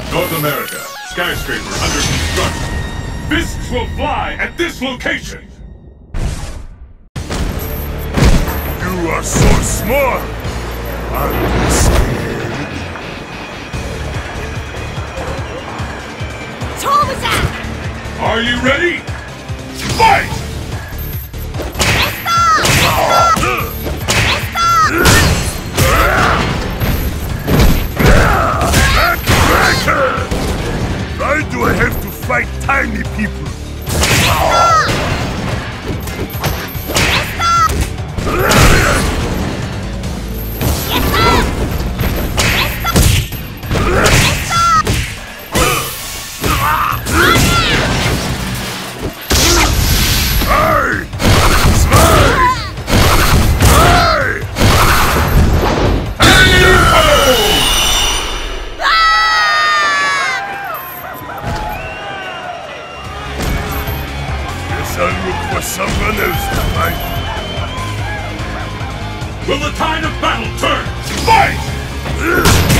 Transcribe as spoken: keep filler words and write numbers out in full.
North America, skyscraper under construction. Fists will fly at this location! You are so small! I'm scared. Are you ready? Fight! Why do I have to fight tiny people? I'll look for someone else to fight. Will the tide of battle turn? Fight!